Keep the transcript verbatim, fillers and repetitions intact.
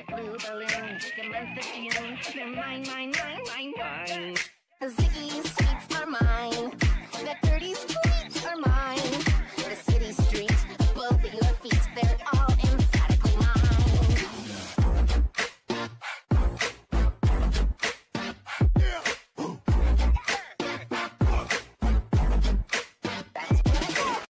like blue balloons. Come on, the tune. They're mine, mine, mine, mine, mine. Ziggy